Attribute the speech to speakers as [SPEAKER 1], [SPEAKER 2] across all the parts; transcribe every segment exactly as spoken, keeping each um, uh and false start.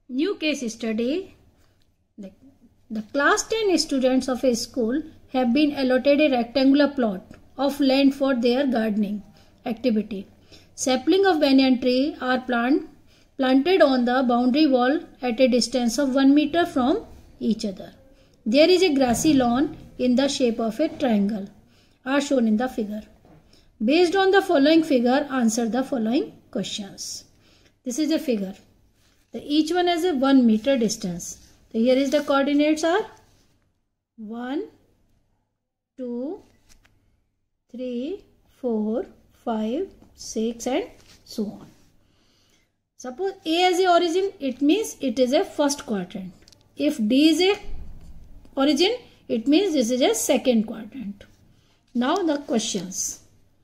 [SPEAKER 1] New case study. The, the class ten students of a school have been allotted a rectangular plot of land for their gardening activity. Saplings of banyan tree are plant, planted on the boundary wall at a distance of one meter from each other. There is a grassy lawn in the shape of a triangle are shown in the figure. Based on the following figure, answer the following questions. This is a figure. The each one has a one meter distance. So here is the coordinates are one, two, three, four, five, six and so on. Suppose A as a origin, it means it is a first quadrant. If D is a origin, it means this is a second quadrant. Now the questions.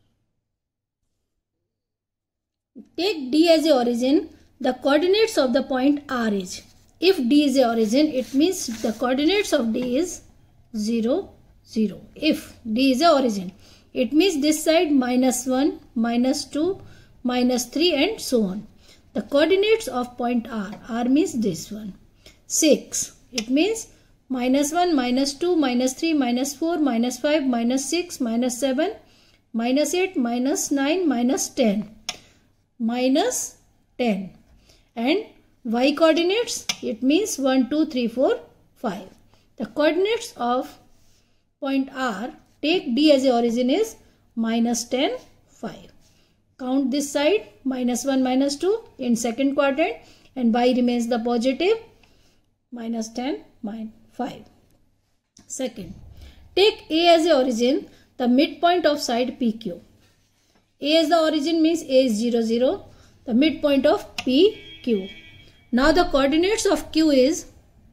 [SPEAKER 1] Take D as a origin. The coordinates of the point R is. If D is a origin, it means the coordinates of D is zero, zero. If D is a origin, it means this side minus one, minus two, minus three and so on. The coordinates of point R, R means this one. six, it means minus one, minus two, minus three, minus four, minus five, minus six, minus seven, minus eight, minus nine, minus ten. Minus ten. And y coordinates, it means one, two, three, four, five. The coordinates of point R, take D as a origin is minus ten, five. Count this side minus one, minus two in second quadrant and y remains the positive minus ten, minus five. Second, take A as a origin, the midpoint of side P Q. A as the origin means A is zero, zero, the midpoint of P Q. Now the coordinates of Q is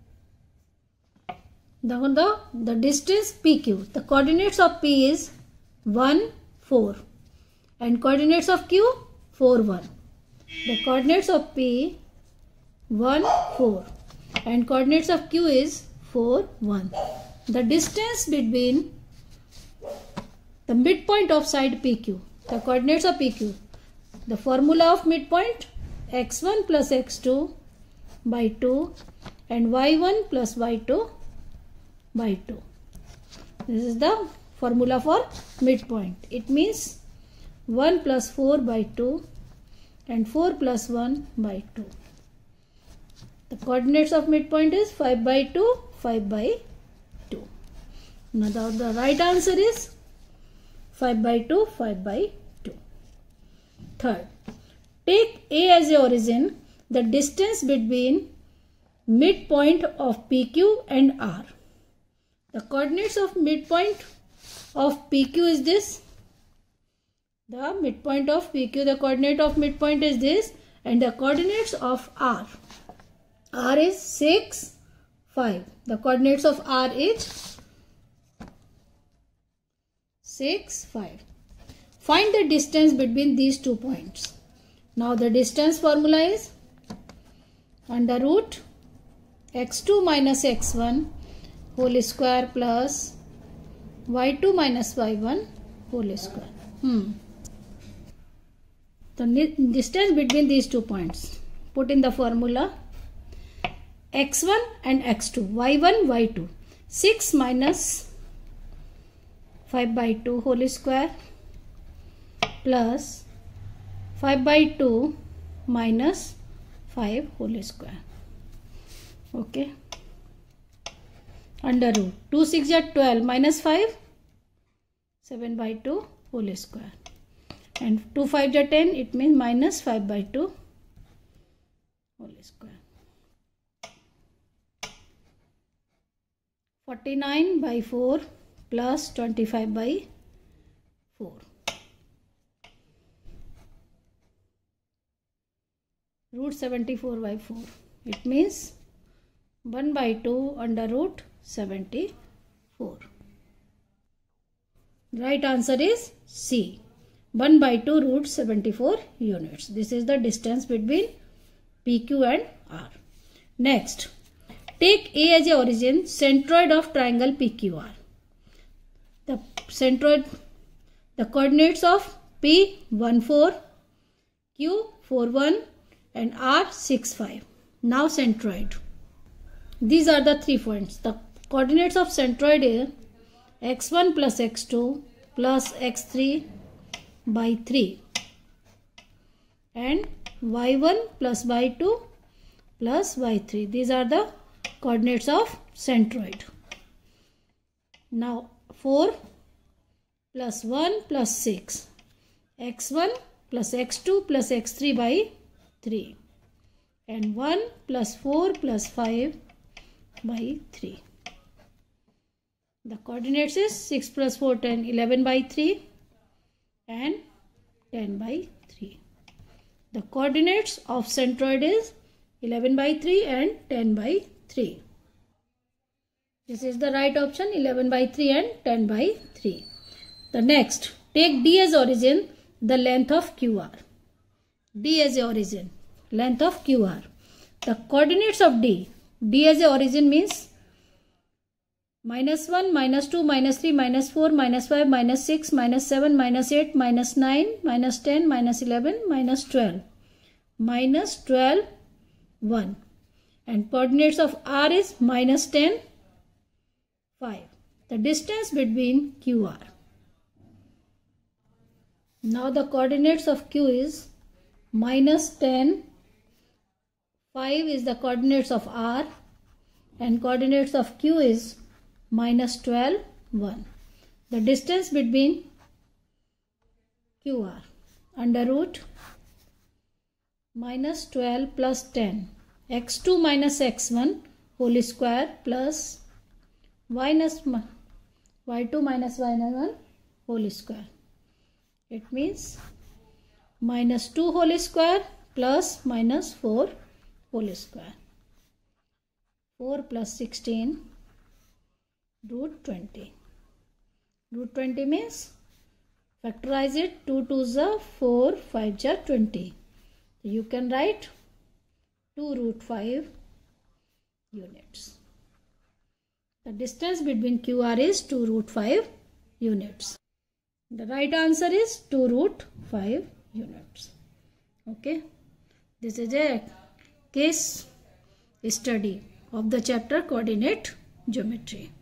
[SPEAKER 1] the, the, the distance P Q. The coordinates of P is one, four and coordinates of Q four, one. The coordinates of P one, four and coordinates of Q is four, one. The distance between the midpoint of side P Q. The coordinates of P Q. The formula of midpoint x one plus x two by two and y one plus y two by two. This is the formula for midpoint. It means one plus four by two and four plus one by two. The coordinates of midpoint is five by two, five by two. Now the, the right answer is five by two, five by two. Third, take A as a origin, the distance between midpoint of P Q and R. The coordinates of midpoint of P Q is this. The midpoint of P Q, the coordinate of midpoint is this and the coordinates of R. R is six, five. The coordinates of R is six, five. Find the distance between these two points. Now the distance formula is under root x two minus x one whole square plus y two minus y one whole square. Hmm. The distance between these two points. Put in the formula x one and x two, y one, y two. six minus five by two whole square plus five by two minus five whole square. Okay. Under root two six are twelve minus five, seven by two whole square. And two five are ten, it means minus five by two whole square. forty-nine by four plus twenty-five by four. Root seventy-four by four. It means one by two under root seventy-four. Right answer is C. one by two root seventy-four units. This is the distance between P Q and R. Next, take A as a origin, centroid of triangle P Q R. The centroid, the coordinates of P one, four, Q four, one and R six, five. Now centroid. These are the three points. The coordinates of centroid is x one plus x two plus x three by three and y one plus y two plus y three. These are the coordinates of centroid. Now four plus one plus six, x one plus x two plus x three by three and one plus four plus five by three. The coordinates is six plus four, ten, eleven by three and ten by three. The coordinates of centroid is eleven by three and ten by three. This is the right option, eleven by three and ten by three. The next, take D as origin, the length of Q R. D as a origin, length of Q R. The coordinates of D, D as a origin means minus one, minus two, minus three, minus four, minus five, minus six, minus seven, minus eight, minus nine, minus ten, minus eleven, minus twelve. Minus twelve, one. And coordinates of R is minus ten, five. The distance between Q R. Now the coordinates of Q is minus ten, five is the coordinates of R and coordinates of Q is minus twelve, one. The distance between Q R under root minus twelve plus ten, x two minus x one whole square plus minus y two minus y one whole square. It means minus two whole square plus minus four whole square. four plus sixteen root twenty. Root twenty means factorize it, two twos are four, five are twenty. So you can write two root five units. The distance between Q R is two root five units. The right answer is two root five units. Okay. This is a case study of the chapter coordinate geometry.